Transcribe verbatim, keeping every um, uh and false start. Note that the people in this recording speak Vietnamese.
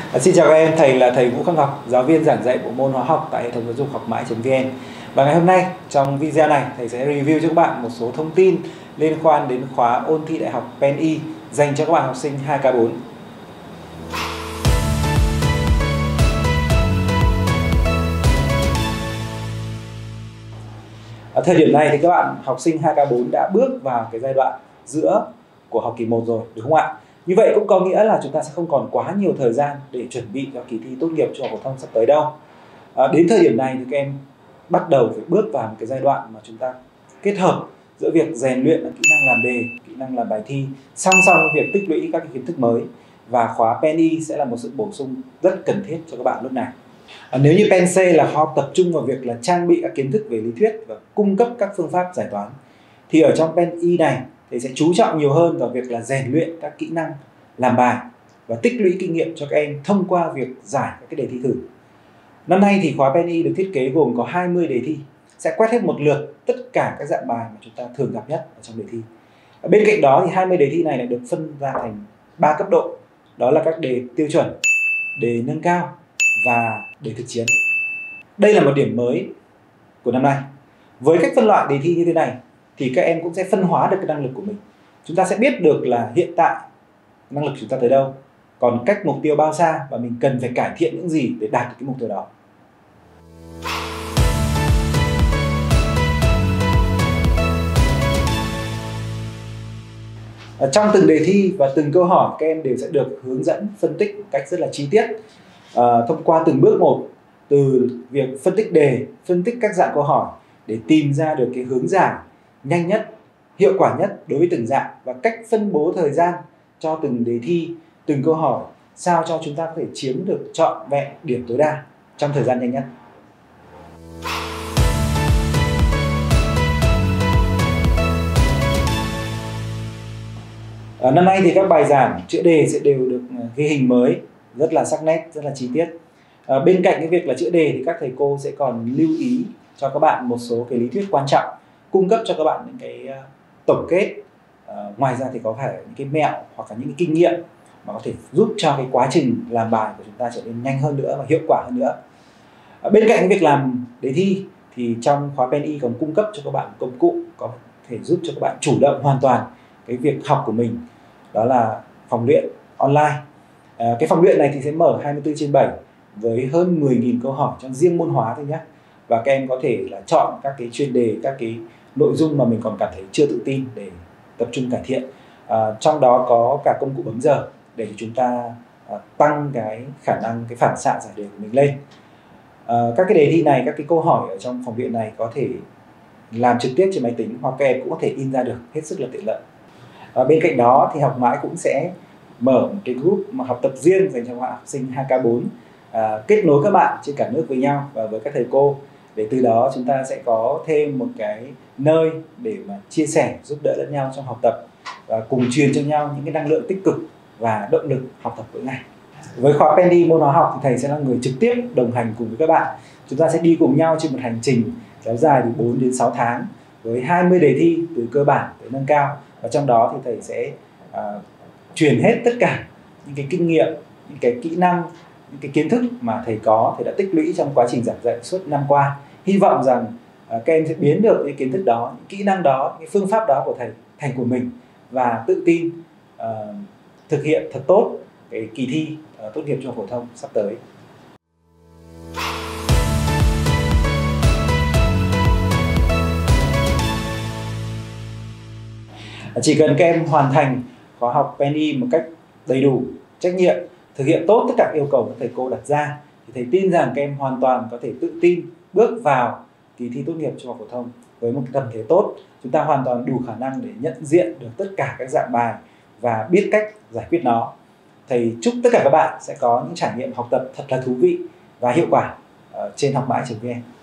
À, xin chào các em, thầy là thầy Vũ Khắc Ngọc, giáo viên giảng dạy bộ môn hóa học tại hệ thống giáo dục học mãi.vn. Và ngày hôm nay trong video này thầy sẽ review cho các bạn một số thông tin liên quan đến khóa ôn thi đại học PenY dành cho các bạn học sinh hai K bốn. Ở thời điểm này thì các bạn học sinh hai K bốn đã bước vào cái giai đoạn giữa của học kỳ một rồi, đúng không ạ? Như vậy cũng có nghĩa là chúng ta sẽ không còn quá nhiều thời gian để chuẩn bị cho kỳ thi tốt nghiệp trung học phổ thông sắp tới đâu. À, đến thời điểm này thì các em bắt đầu phải bước vào một cái giai đoạn mà chúng ta kết hợp giữa việc rèn luyện kỹ năng làm đề, kỹ năng làm bài thi, song song với việc tích lũy các cái kiến thức mới, và khóa PenY sẽ là một sự bổ sung rất cần thiết cho các bạn lúc này. À, nếu như Pen C là học tập trung vào việc là trang bị các kiến thức về lý thuyết và cung cấp các phương pháp giải toán, thì ở trong PenY này thì sẽ chú trọng nhiều hơn vào việc là rèn luyện các kỹ năng làm bài và tích lũy kinh nghiệm cho các em thông qua việc giải các cái đề thi thử. Năm nay thì khóa PenY được thiết kế gồm có hai mươi đề thi, sẽ quét hết một lượt tất cả các dạng bài mà chúng ta thường gặp nhất ở trong đề thi. Ở bên cạnh đó thì hai mươi đề thi này lại được phân ra thành ba cấp độ, đó là các đề tiêu chuẩn, đề nâng cao và đề thực chiến. Đây là một điểm mới của năm nay. Với cách phân loại đề thi như thế này thì các em cũng sẽ phân hóa được cái năng lực của mình. Chúng ta sẽ biết được là hiện tại năng lực chúng ta tới đâu, còn cách mục tiêu bao xa và mình cần phải cải thiện những gì để đạt được cái mục tiêu đó. Ở trong từng đề thi và từng câu hỏi, các em đều sẽ được hướng dẫn phân tích một cách rất là chi tiết, à, thông qua từng bước một, từ việc phân tích đề, phân tích các dạng câu hỏi để tìm ra được cái hướng giải nhanh nhất, hiệu quả nhất đối với từng dạng, và cách phân bố thời gian cho từng đề thi, từng câu hỏi, sao cho chúng ta có thể chiếm được trọn vẹn điểm tối đa trong thời gian nhanh nhất. À, năm nay thì các bài giảng chữa đề sẽ đều được ghi hình mới, rất là sắc nét, rất là chi tiết. À, bên cạnh cái việc là chữa đề thì các thầy cô sẽ còn lưu ý cho các bạn một số cái lý thuyết quan trọng, cung cấp cho các bạn những cái uh, tổng kết. Uh, ngoài ra thì có thể những cái mẹo hoặc là những cái kinh nghiệm mà có thể giúp cho cái quá trình làm bài của chúng ta trở nên nhanh hơn nữa và hiệu quả hơn nữa. Uh, bên cạnh cái việc làm đề thi thì trong khóa PenY còn cung cấp cho các bạn công cụ có thể giúp cho các bạn chủ động hoàn toàn cái việc học của mình, đó là phòng luyện online. Uh, cái phòng luyện này thì sẽ mở hai mươi tư trên bảy với hơn mười nghìn câu hỏi trong riêng môn hóa thôi nhé. Và các em có thể là chọn các cái chuyên đề, các cái nội dung mà mình còn cảm thấy chưa tự tin để tập trung cải thiện. À, trong đó có cả công cụ bấm giờ để chúng ta à, tăng cái khả năng, cái phản xạ giải đề của mình lên. À, các cái đề thi này, các cái câu hỏi ở trong phòng luyện này có thể làm trực tiếp trên máy tính, hoặc các em cũng có thể in ra được, hết sức là tiện lợi. À, bên cạnh đó thì Học Mãi cũng sẽ mở một cái group mà học tập riêng dành cho các bạn học sinh hai K bốn, à, kết nối các bạn trên cả nước với nhau và với các thầy cô, để từ đó chúng ta sẽ có thêm một cái nơi để mà chia sẻ, giúp đỡ lẫn nhau trong học tập và cùng truyền cho nhau những cái năng lượng tích cực và động lực học tập mỗi ngày. Với khóa PenY môn hóa học thì thầy sẽ là người trực tiếp đồng hành cùng với các bạn. Chúng ta sẽ đi cùng nhau trên một hành trình kéo dài từ bốn đến sáu tháng với hai mươi đề thi từ cơ bản tới nâng cao, và trong đó thì thầy sẽ uh, truyền hết tất cả những cái kinh nghiệm, những cái kỹ năng, những cái kiến thức mà thầy có, thầy đã tích lũy trong quá trình giảng dạy suốt năm qua. Hy vọng rằng uh, các em sẽ biến được những kiến thức đó, những kỹ năng đó, những phương pháp đó của thầy thành của mình, và tự tin uh, thực hiện thật tốt cái kỳ thi uh, tốt nghiệp trung học phổ thông sắp tới. Chỉ cần các em hoàn thành khóa học PenY một cách đầy đủ, trách nhiệm, thực hiện tốt tất cả yêu cầu của thầy cô đặt ra, thì thầy tin rằng các em hoàn toàn có thể tự tin bước vào kỳ thi tốt nghiệp trung học phổ thông với một tâm thế tốt. Chúng ta hoàn toàn đủ khả năng để nhận diện được tất cả các dạng bài và biết cách giải quyết nó. Thầy chúc tất cả các bạn sẽ có những trải nghiệm học tập thật là thú vị và hiệu quả trên học mãi chấm vn.